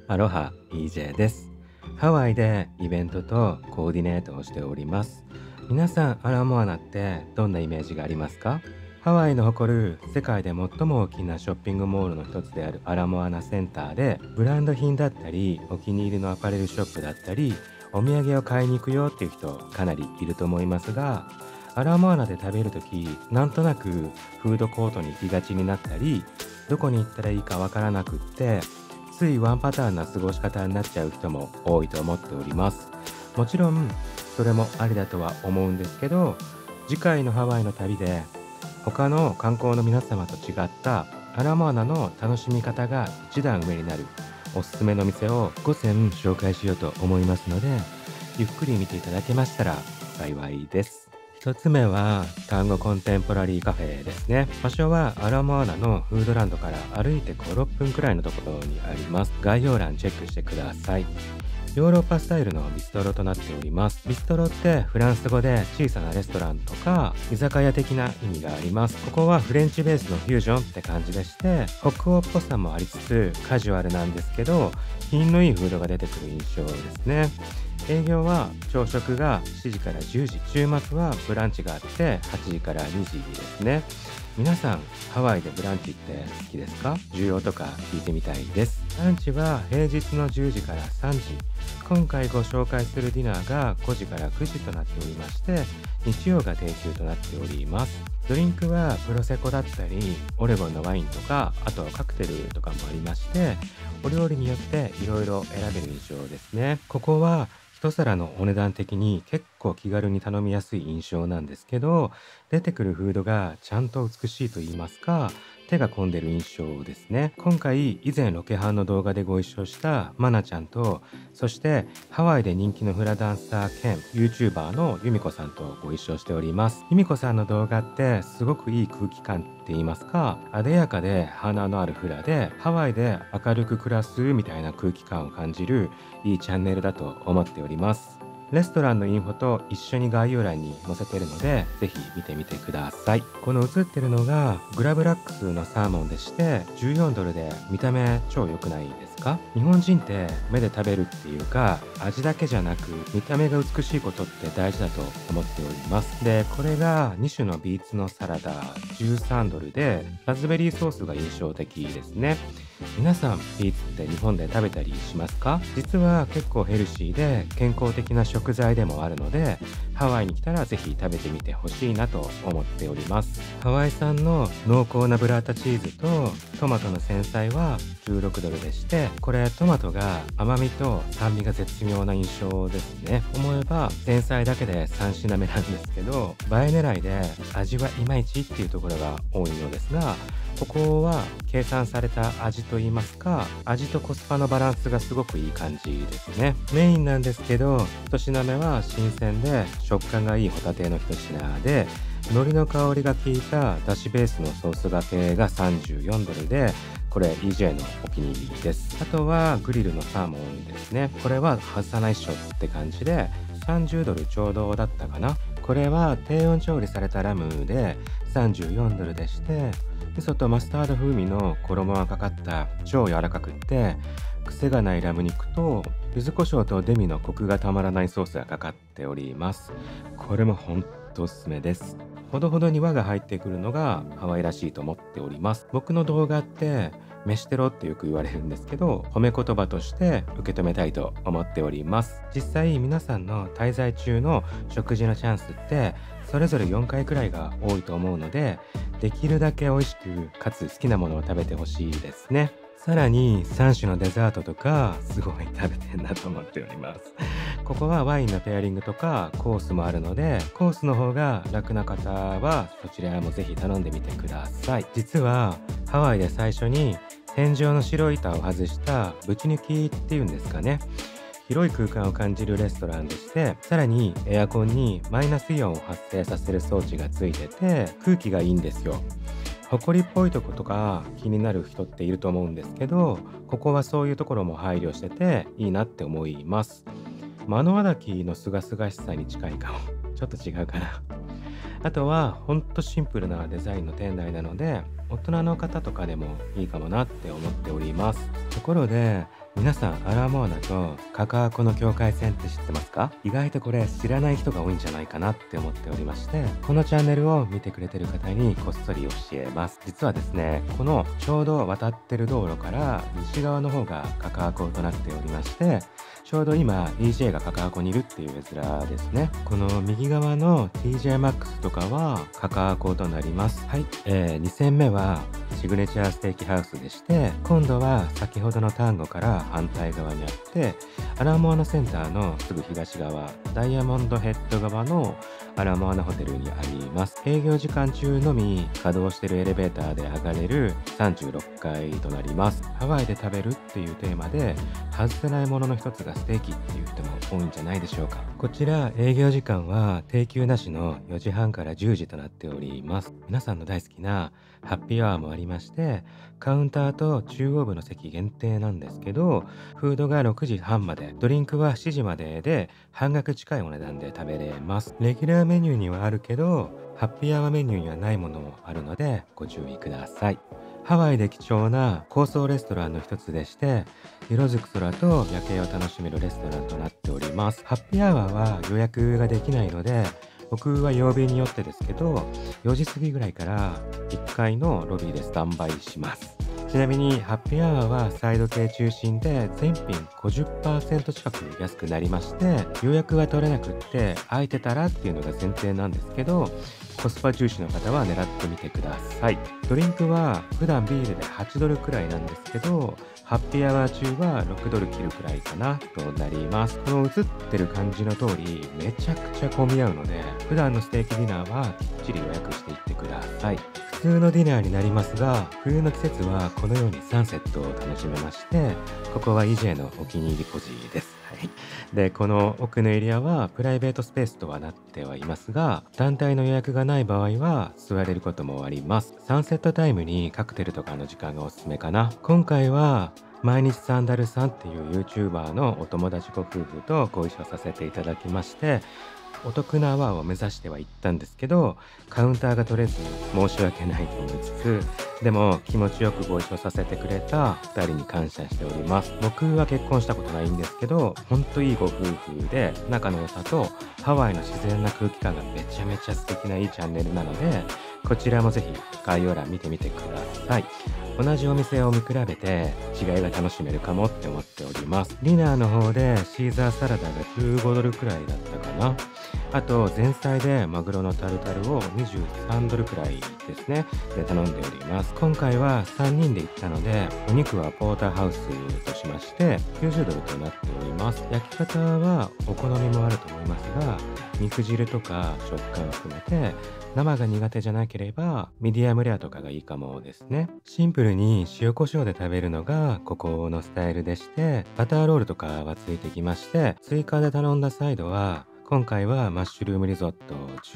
アロハ EJ です。ハワイでイベントとコーディネートをしております。皆さん、アラモアナってどんなイメージがありますか？ハワイの誇る世界で最も大きなショッピングモールの一つであるアラモアナセンターで、ブランド品だったりお気に入りのアパレルショップだったりお土産を買いに行くよっていう人かなりいると思いますが、アラモアナで食べるときなんとなくフードコートに行きがちになったり、どこに行ったらいいかわからなくって、ついワンパターンな過ごし方になっちゃう人も多いと思っております。もちろんそれもありだとは思うんですけど、次回のハワイの旅で他の観光の皆様と違ったアラモアナの楽しみ方が一段上になるおすすめの店を5選紹介しようと思いますので、ゆっくり見ていただけましたら幸いです。一つ目はタンゴコンテンポラリーカフェですね。場所はアラモアナのフードランドから歩いて5、6分くらいのところにあります。概要欄チェックしてください。ヨーロッパスタイルのビストロとなっております。ビストロってフランス語で小さなレストランとか居酒屋的な意味があります。ここはフレンチベースのフュージョンって感じでして、北欧っぽさもありつつカジュアルなんですけど、品のいいフードが出てくる印象ですね。営業は朝食が7時から10時、週末はブランチがあって8時から2時ですね。皆さん、ハワイでブランチって好きですか？需要とか聞いてみたいです。ランチは平日の10時から3時。今回ご紹介するディナーが5時から9時となっておりまして、日曜が定休となっております。ドリンクはプロセコだったり、オレゴンのワインとか、あとカクテルとかもありまして、お料理によっていろいろ選べる印象ですね。ここは一皿のお値段的に結構気軽に頼みやすい印象なんですけど、出てくるフードがちゃんと美しいと言いますか、手が込んでる印象ですね。今回以前ロケハンの動画でご一緒したマナちゃんと、そしてハワイで人気のフラダンサー兼 YouTuber のユミコさんとご一緒しております。ユミコさんの動画ってすごくいい空気感って言いますか、艶やかで花のあるフラでハワイで明るく暮らすみたいな空気感を感じるいいチャンネルだと思っております。レストランのインフォと一緒に概要欄に載せてるので、ぜひ見てみてください。この映ってるのがグラブラックスのサーモンでして、14ドルで見た目超良くないですか？日本人って目で食べるっていうか、味だけじゃなく見た目が美しいことって大事だと思っております。で、これが2種のビーツのサラダ13ドルで、ラズベリーソースが印象的ですね。皆さんビーツって日本で食べたりしますか？実は結構ヘルシーで健康的な食材でもあるので、ハワイに来たらぜひ食べてみてほしいなと思っております。ハワイ産の濃厚なブラータチーズとトマトの繊細は16ドルでして、これトマトが甘みと酸味が絶妙な印象ですね。思えば繊細だけで3品目なんですけど、映え狙いで味はいまいちっていうところが多いのですが、ここは計算された味といいますか、味とコスパのバランスがすごくいい感じですね。メインなんですけど、一品目は新鮮で食感がいいホタテの一品で、海苔の香りが効いただしベースのソースがけが34ドルで、これ EJ のお気に入りです。あとはグリルのサーモンですね。これは外さないっしょって感じで30ドルちょうどだったかな。これは低温調理されたラムで34ドルでして、味噌とマスタード風味の衣がかかった超柔らかくって癖がないラム肉と柚子胡椒とデミのコクがたまらないソースがかかっております。これもほんとおすすめです。ほどほどに和が入ってくるのがハワイらしいと思っております。僕の動画って飯テロってよく言われるんですけど、褒め言葉として受け止めたいと思っております。実際皆さんの滞在中の食事のチャンスってそれぞれ4回くらいが多いと思うので、できるだけ美味しくかつ好きなものを食べてほしいですね。さらに3種のデザートとかすごい食べてんなと思っております。ここはワインのペアリングとかコースもあるので、コースの方が楽な方はそちらもぜひ頼んでみてください。実はハワイで最初に天井の白い板を外したぶち抜きっていうんですかね、広い空間を感じるレストランでして、さらにエアコンにマイナスイオンを発生させる装置がついてて空気がいいんですよ。埃っぽいとことか気になる人っていると思うんですけど、ここはそういうところも配慮してていいなって思います。目の当きの清々しさに近いかも。ちょっと違うかな。あとはほんとシンプルなデザインの店内なので、大人の方とかでもいいかもなって思っております。ところで皆さん、アラモアナとカカアコの境界線って知ってますか？意外とこれ知らない人が多いんじゃないかなって思っておりまして、このチャンネルを見てくれてる方にこっそり教えます。実はですね、このちょうど渡ってる道路から西側の方がカカアコとなっておりまして、ちょうど今 DJ がカカアコにいるっていう絵面ですね。この右側の TJ Maxx とかはカカアコとなります。はい、2戦目はシグネチャーステーキハウスでして、今度は先ほどのタンゴから反対側にあって、アラモアナセンターのすぐ東側、ダイヤモンドヘッド側のアラモアナホテルにあります。営業時間中のみ稼働しているエレベーターで上がれる36階となります。ハワイで食べるっていうテーマで外せないものの一つがステーキっていう人も多いんじゃないでしょうか。こちら営業時間は定休なしの4時半から10時となっております。皆さんの大好きなハッピーアワーもありまして、カウンターと中央部の席限定なんですけど、フードが6時半まで、ドリンクは7時までで半額近いお値段で食べれます。レギュラーメニューにはあるけど、ハッピーアワーメニューにはないものもあるのでご注意ください。ハワイで貴重な高層レストランの一つでして、色づく空と夜景を楽しめるレストランとなっております。ハッピーアワーは予約ができないので、僕は曜日によってですけど、4時過ぎぐらいから1階のロビーでスタンバイします。ちなみにハッピーアワーはサイド系中心で全品 50% 近く安くなりまして、予約は取れなくって空いてたらっていうのが前提なんですけど、コスパ重視の方は狙ってみてください。ドリンクは普段ビールで8ドルくらいなんですけど、ハッピーアワー中は6ドル切るくらいかなとなります。この映ってる感じの通りめちゃくちゃ混み合うので、普段のステーキディナーはきっちり予約していってください。普通のディナーになりますが、冬の季節はこのようにサンセットを楽しめまして、ここは EJ のお気に入りコジです。はい。で、この奥のエリアはプライベートスペースとはなってはいますが、団体の予約がない場合は座れることもあります。サンセットタイムにカクテルとかの時間がおすすめかな。今回は毎日サンダルさんっていう YouTuber のお友達ご夫婦とご一緒させていただきまして、お得なアワーを目指してはいったんですけど、カウンターが取れず申し訳ないと思いつつ、でも気持ちよくご一緒させてくれた2人に感謝しております。僕は結婚したことないんですけど、ほんといいご夫婦で、仲の良さとハワイの自然な空気感がめちゃめちゃ素敵ないいチャンネルなので、こちらもぜひ概要欄見てみてください。同じお店を見比べて違いが楽しめるかもって思っております。ディナーの方でシーザーサラダが15ドルくらいだったかな。あと前菜でマグロのタルタルを23ドルくらいですねで頼んでおります。今回は3人で行ったので、お肉はポーターハウスとしまして90ドルとなっております。焼き方はお好みもあると思いますが、肉汁とか食感を含めて生が苦手じゃなければミディアムレアとかがいいかもですね。シンプルに塩コショウで食べるのがここのスタイルでして、バターロールとかはついてきまして、追加で頼んだサイドは今回はマッシュルームリゾット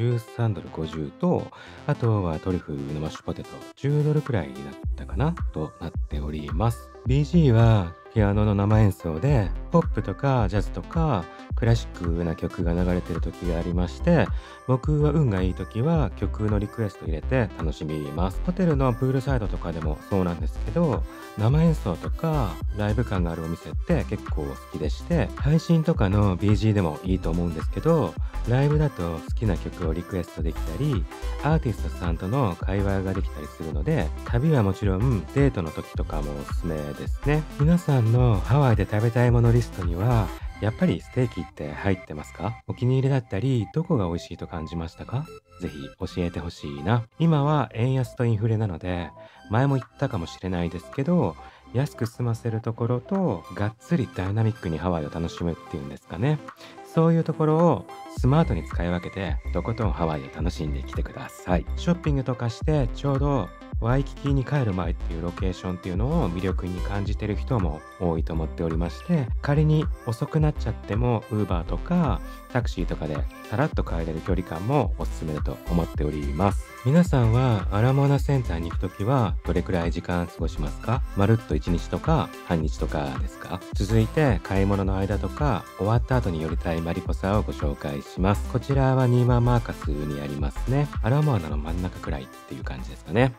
13ドル50と、あとはトリュフのマッシュポテト10ドルくらいだったかなとなっております。BG はピアノの生演奏でポップとかジャズとかクラシックな曲が流れてる時がありまして、僕は運がいい時は曲のリクエスト入れて楽しみます。ホテルのプールサイドとかでもそうなんですけど、生演奏とかライブ感があるお店って結構好きでして、配信とかの BG でもいいと思うんですけど、ライブだと好きな曲をリクエストできたり、アーティストさんとの会話ができたりするので、旅はもちろんデートの時とかもおすすめですね。皆さんのハワイで食べたいものリストにはやっぱりステーキって入ってますか？お気に入りだったり、どこが美味しいと感じましたか？ぜひ教えてほしいな。今は円安とインフレなので、前も言ったかもしれないですけど、安く済ませるところと、がっつりダイナミックにハワイを楽しむっていうんですかね。そういうところをスマートに使い分けて、とことんハワイを楽しんできてください。ショッピングとかしてちょうどワイキキに帰る前っていうロケーションっていうのを魅力に感じてる人も多いと思っておりまして、仮に遅くなっちゃっても Uber とかタクシーとかでさらっと帰れる距離感もおすすめだと思っております。皆さんはアラモアナセンターに行くときはどれくらい時間過ごしますか？まるっと1日とか半日とかですか？続いて買い物の間とか終わった後に寄りたいマリポサをご紹介します。こちらはニーマンマーカスにありますね。アラモアナの真ん中くらいっていう感じですかね。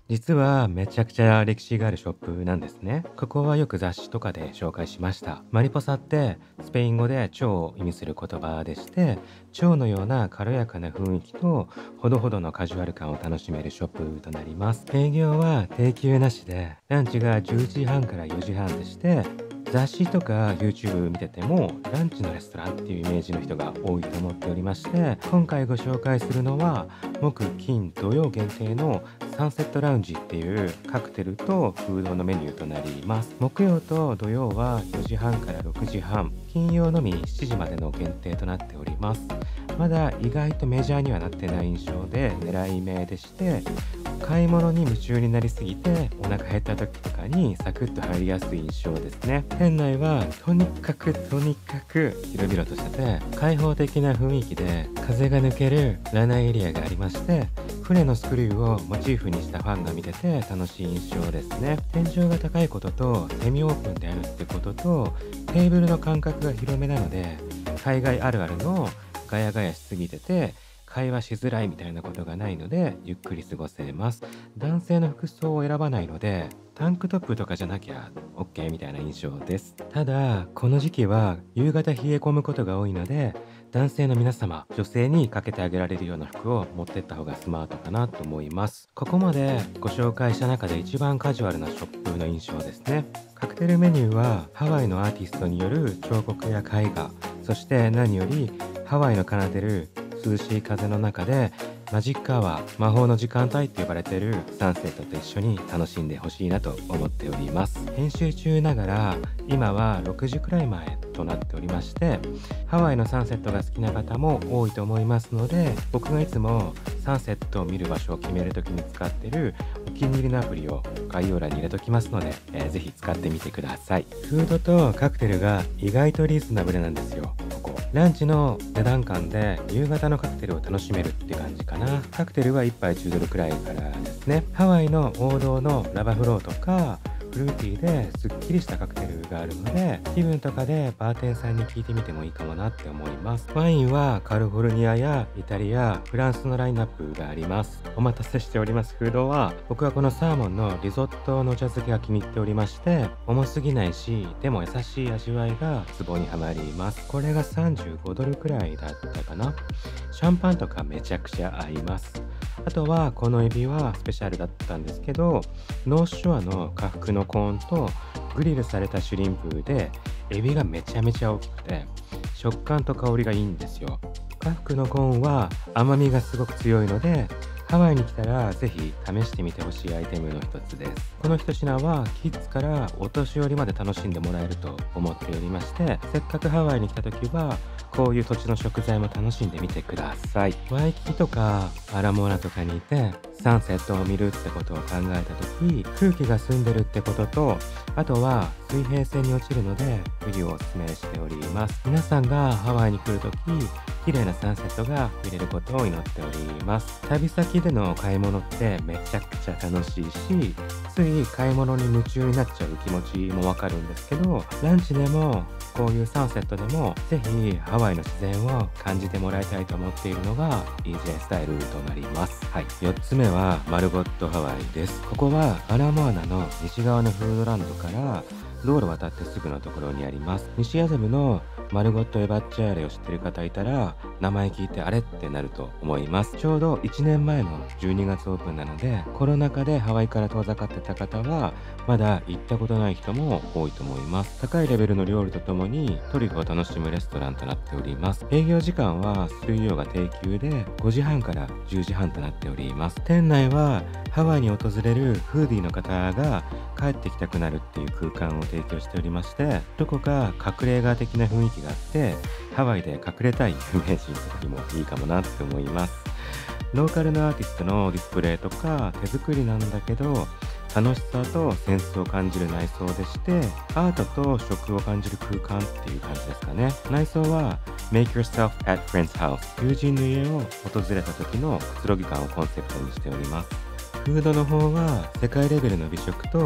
実はめちゃくちゃ歴史があるショップなんですね。ここはよく雑誌とかで紹介しました。マリポサってスペイン語で蝶を意味する言葉でして、蝶のような軽やかな雰囲気とほどほどのカジュアル感を楽しめるショップとなります。営業は定休なしで、ランチが10時半から4時半でして、雑誌とか YouTube 見ててもランチのレストランっていうイメージの人が多いと思っておりまして、今回ご紹介するのは木金土曜限定のサンセットラウンジっていうカクテルとフードのメニューとなります。木曜と土曜は4時半から6時半、金曜のみ7時までの限定となっております。まだ意外とメジャーにはなってない印象で狙い目でして、買い物に夢中になりすぎてお腹減った時とかにサクッと入りやすい印象ですね。店内はとにかく広々としてて開放的な雰囲気で、風が抜けるラナエリアがありまして、船のスクリューをモチーフにしたファンが見てて楽しい印象ですね。天井が高いこととセミオープンであるってことと、テーブルの間隔が広めなので、海外あるあるのガヤガヤしすぎてて会話しづらいみたいなことがないのでゆっくり過ごせます。男性の服装を選ばないのでタンクトップとかじゃなきゃ OK みたいな印象です。ただこの時期は夕方冷え込むことが多いので、男性の皆様、女性にかけてあげられるような服を持ってった方がスマートかなと思います。ここまでご紹介した中で一番カジュアルなショップの印象ですね。カクテルメニューはハワイのアーティストによる彫刻や絵画、そして何よりハワイの奏でる涼しい風の中でマジックアワー、魔法の時間帯って呼ばれているサンセットと一緒に楽しんでほしいなと思っております。編集中ながら今は6時くらい前となっておりまして、ハワイのサンセットが好きな方も多いと思いますので、僕がいつもサンセットを見る場所を決めるときに使っているお気に入りのアプリを概要欄に入れときますので、ぜひ使ってみてください。フードとカクテルが意外とリーズナブルなんですよ。ここランチの値段感で夕方のカクテルを楽しめるって感じかな。カクテルは1杯10ドルくらいからですね。ハワイの王道のラバフローとかフルーティーですっきりしたカクテルがあるので、気分とかでバーテンさんに聞いてみてもいいかもなって思います。ワインはカリフォルニアやイタリア、フランスのラインナップがあります。お待たせしております。フードは僕はこのサーモンのリゾットの茶漬けが気に入っておりまして、重すぎないしでも優しい味わいがツボにはまります。これが35ドルくらいだったかな。シャンパンとかめちゃくちゃ合います。あとはこのエビはスペシャルだったんですけど、ノースショアの下腹のコーンとグリルされたシュリンプでエビがめちゃめちゃ大きくて食感と香りがいいんですよ。下腹のコーンは甘みがすごく強いので、ハワイに来たらぜひ試してみてほしいアイテムの一つです。この一品はキッズからお年寄りまで楽しんでもらえると思っておりまして、せっかくハワイに来た時はこういう土地の食材も楽しんでみてください。ワイキキとかアラモアナとかにいてサンセットを見るってことを考えた時、空気が澄んでるってことと、あとは水平線に落ちるので冬をおすすめしております。皆さんがハワイに来るとき綺麗なサンセットが見れることを祈っております。旅先での買い物ってめちゃくちゃ楽しいし、つい買い物に夢中になっちゃう気持ちもわかるんですけど、ランチでもこういうサンセットでもぜひハワイの自然を感じてもらいたいと思っているのが EJ スタイルとなります。はい、4つ目はマルゴットハワイです。ここはアラモアナの西側のフードランドから道路渡ってすぐのところにあります。西麻布のマルゴット・エバッチャーレを知ってる方いたら名前聞いてあれってなると思います。ちょうど1年前の12月オープンなので、コロナ禍でハワイから遠ざかってた方はまだ行ったことない人も多いと思います。高いレベルの料理とともにトリュフを楽しむレストランとなっております。営業時間は水曜が定休で5時半から10時半となっております。店内はハワイに訪れるフーディーの方が帰ってきたくなるっていう空間を提供しておりまして、どこか隠れ家的な雰囲気があってハワイで隠れたい有名人とかにもいいかもなって思います。ローカルのアーティストのディスプレイとか手作りなんだけど楽しさとセンスを感じる内装でして、アートと食を感じる空間っていう感じですかね。内装は Make yourself at friend's house、 友人の家を訪れた時のくつろぎ感をコンセプトにしております。フードの方は世界レベルの美食と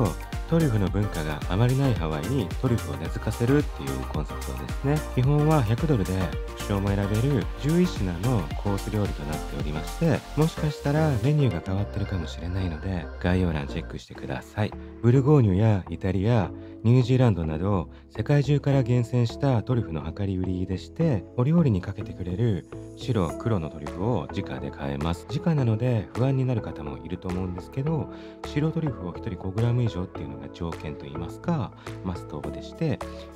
トリュフの文化があまりないハワイにトリュフを根付かせるっていうコンセプトですね。基本は$100で副賞も選べる11品のコース料理となっておりまして、もしかしたらメニューが変わってるかもしれないので、概要欄チェックしてください。ブルゴーニュやイタリア、ニュージーランドなど世界中から厳選したトリュフの量り売りでして、お料理にかけてくれる白黒のトリュフを直で買えます。直なので不安になる方もいると思うんですけど、白トリュフを1人 5g 以上っていうのが条件といいますかマストでして、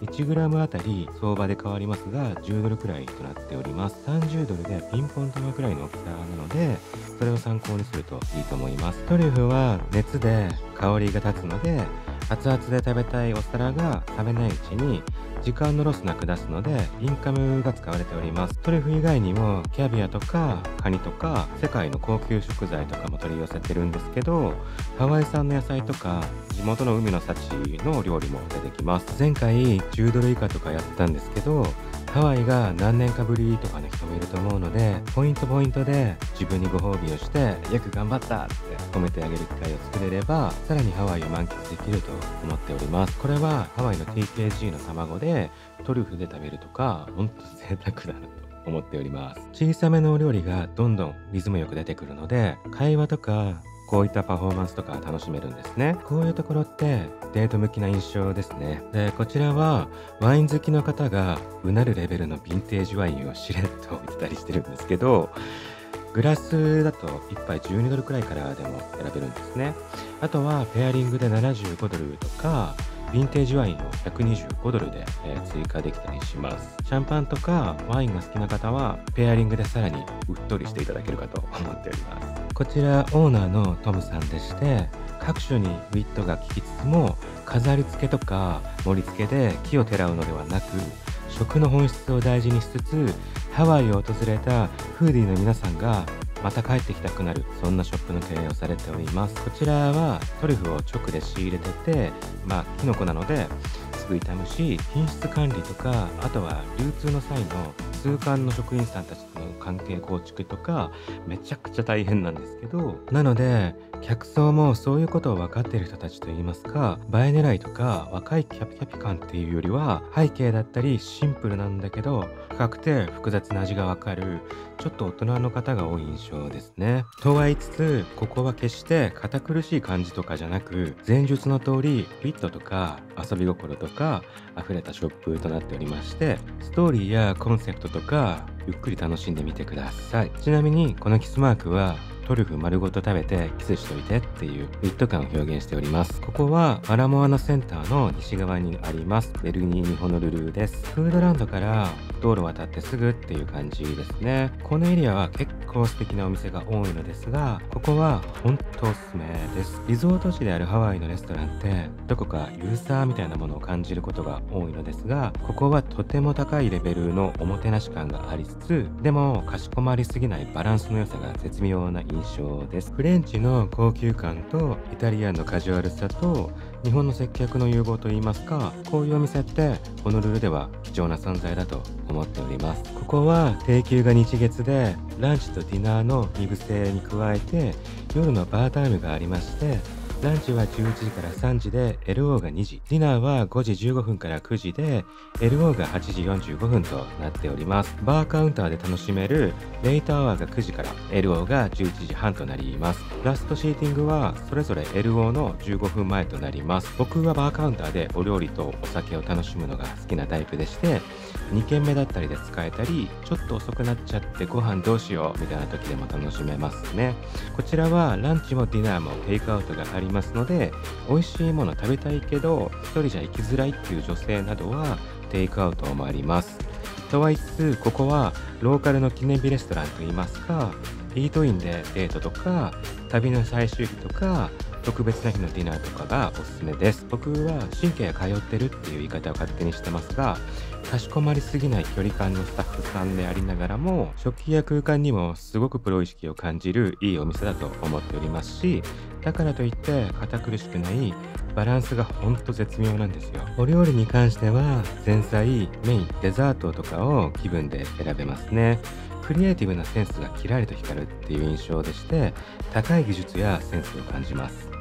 1g あたり相場で変わりますが$10くらいとなっております。$30でピンポン玉くらいの大きさなので、それを参考にするといいと思います。トリュフは熱で香りが立つので、熱々で食べたいお皿が冷めないうちに時間のロスなく出すので、インカムが使われております。トリュフ以外にもキャビアとかカニとか世界の高級食材とかも取り寄せてるんですけど、ハワイ産の野菜とか地元の海の幸の料理も出てきます。前回$10以下とかやったんですけど、ハワイが何年かぶりとかの人もいると思うので、ポイントで自分にご褒美をしてよく頑張ったって褒めてあげる機会を作れれば、さらにハワイを満喫できると思っております。これはハワイの TKG の卵でトリュフで食べるとか、ほんと贅沢だなと思っております。小さめのお料理がどんどんリズムよく出てくるので、会話とかこういったパフォーマンスとか楽しめるんですね。こういうところってデート向きな印象ですね。で、こちらはワイン好きの方がうなるレベルのヴィンテージワインをしれっと置いてたりしてるんですけど、グラスだと1杯$12くらいからでも選べるんですね。あとはペアリングで$75とか、ヴィンテージワインを$125で、追加できたりします。シャンパンとかワインが好きな方はペアリングでさらにうっとりしていただけるかと思っております。こちらオーナーのトムさんでして、各所にウィットが効きつつも飾り付けとか盛り付けで奇をてらうのではなく、食の本質を大事にしつつ、ハワイを訪れたフーディーの皆さんがまた帰ってきたくなる、そんなショップの経営をされております。こちらはトリュフを直で仕入れてて、キノコなのですぐ傷むし、品質管理とか、あとは流通の際の通関の職員さんたちとの関係構築とか、めちゃくちゃ大変なんですけど、なので客層もそういうことを分かっている人たちといいますか、映え狙いとか若いキャピキャピ感っていうよりは、背景だったりシンプルなんだけど深くて複雑な味が分かる、ちょっと大人の方が多い印象ですね。とは言いつつ、ここは決して堅苦しい感じとかじゃなく、前述の通りフィットとか遊び心とか溢れたショップとなっておりまして、ストーリーやコンセプトとかゆっくり楽しんでみてください。ちなみにこのキスマークはトリュフ丸ごと食べてキスしといてっていうフィット感を表現しております。ここはアラモアナセンターの西側にありますベルニーニホノルルです。フードランドから道路渡ってすぐっていう感じですね。このエリアは結構素敵なお店が多いのですが、ここは本当おすすめです。リゾート地であるハワイのレストランってどこかユーザーみたいなものを感じることが多いのですが、ここはとても高いレベルのおもてなし感がありつつ、でもかしこまりすぎないバランスの良さが絶妙な印象です。フレンチの高級感とイタリアンのカジュアルさと日本の接客の融合といいますか、こういうお店ってホノルルでは貴重な存在だと思っております。ここは定休が日月で、ランチとディナーの2部制に加えて夜のバータイムがありまして、ランチは11時から3時で LO が2時、ディナーは5時15分から9時で LO が8時45分となっております。バーカウンターで楽しめるレイトアワーが9時から LO が11時半となります。ラストシーティングはそれぞれ LO の15分前となります。僕はバーカウンターでお料理とお酒を楽しむのが好きなタイプでして、2軒目だったりで使えたり、ちょっと遅くなっちゃってご飯どうしようみたいな時でも楽しめますね。こちらはランチもディナーもテイクアウトがありますので、美味しいもの食べたいけど一人じゃ行きづらいっていう女性などはテイクアウトもあります。とは言いつつ、ここはローカルの記念日レストランといいますか、イートインでデートとか旅の最終日とか特別な日のディナーとかがおすすめです。僕は神経が通ってるっていう言い方を勝手にしてますが、かしこまりすぎない距離感のスタッフさんでありながらも、食器や空間にもすごくプロ意識を感じるいいお店だと思っておりますし、だからといって堅苦しくないバランスがほんと絶妙なんですよ。お料理に関しては前菜、メイン、デザートとかを気分で選べますね。クリエイティブなセンスがキラリと光るっていう印象でして、高い技術やセンスを感じます。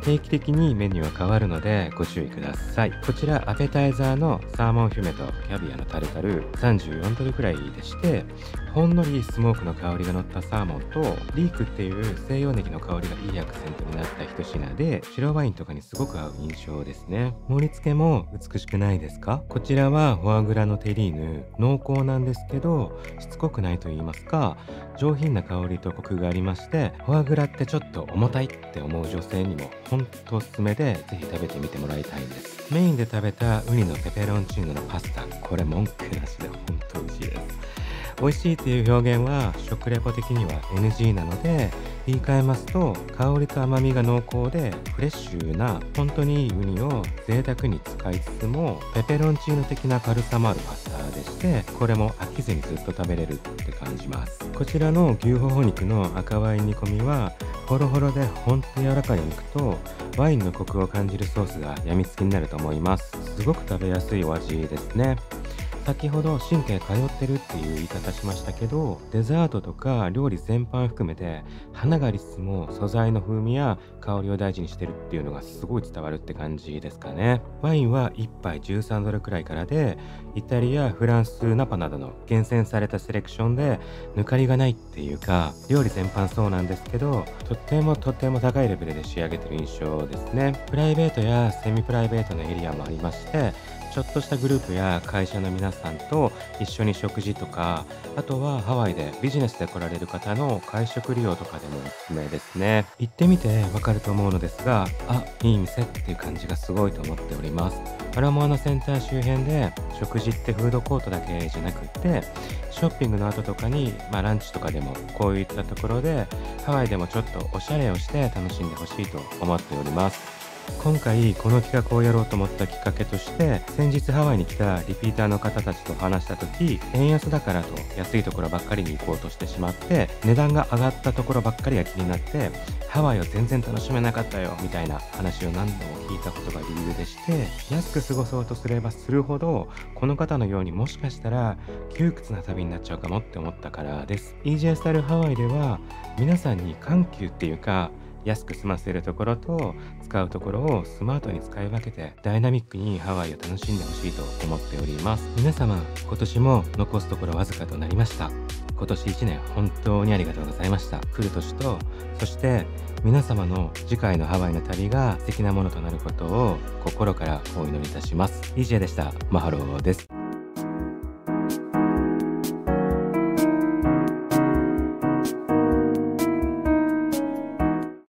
定期的にメニューは変わるのでご注意ください。こちらアペタイザーのサーモンフィュメとキャビアのタルタル34ドルくらいでして、ほんのりスモークの香りが乗ったサーモンとリークっていう西洋ネギの香りがいいアクセントになった一品で、白ワインとかにすごく合う印象ですね。盛り付けも美しくないですか？こちらはフォアグラのテリーヌ、濃厚なんですけどしつこくないと言いますか、上品な香りとコクがありまして、フォアグラってちょっと重たいって思う女性にもほんとおすすめで、ぜひ食べてみてもらいたいんです。メインで食べたウニのペペロンチーノのパスタ、これ文句なしでほんと美味しいです。美味しいっていう表現は食レポ的には NG なので、言い換えますと、香りと甘みが濃厚でフレッシュな本当にいいウニを贅沢に使いつつもペペロンチーノ的な軽さもあるパスタでして、これも飽きずにずっと食べれるって感じます。こちらの牛ほほ肉の赤ワイン煮込みはホロホロでほんと柔らかい肉とワインのコクを感じるソースがやみつきになると思います。すごく食べやすいお味ですね。先ほど神経通ってるっていう言い方しましたけど、デザートとか料理全般含めて花がありつつも素材の風味や香りを大事にしてるっていうのがすごい伝わるって感じですかね。ワインは1杯13ドルくらいからで、イタリア、フランス、ナパなどの厳選されたセレクションで抜かりがないっていうか、料理全般そうなんですけど、とっても高いレベルで仕上げてる印象ですね。プライベートやセミプライベートのエリアもありまして、ちょっとしたグループや会社の皆さんと一緒に食事とか、あとはハワイでビジネスで来られる方の会食利用とかでもおすすめですね。行ってみてわかると思うのですが、いい店っていう感じがすごいと思っております。アラモアナセンター周辺で食事ってフードコートだけじゃなくって、ショッピングの後とかに、ランチとかでもこういったところでハワイでもちょっとおしゃれをして楽しんでほしいと思っております。今回この企画をやろうと思ったきっかけとして、先日ハワイに来たリピーターの方たちと話した時、円安だからと安いところばっかりに行こうとしてしまって、値段が上がったところばっかりが気になって、ハワイを全然楽しめなかったよみたいな話を何度も聞いたことが理由でして、安く過ごそうとすればするほどこの方のようにもしかしたら窮屈な旅になっちゃうかもって思ったからです。 EJ スタイルハワイでは皆さんに緩急っていうか、安く済ませるところと使うところをスマートに使い分けてダイナミックにハワイを楽しんでほしいと思っております。皆様、今年も残すところわずかとなりました。今年1年本当にありがとうございました。来る年と、そして皆様の次回のハワイの旅が素敵なものとなることを心からお祈りいたします。EJ でした。マハローです。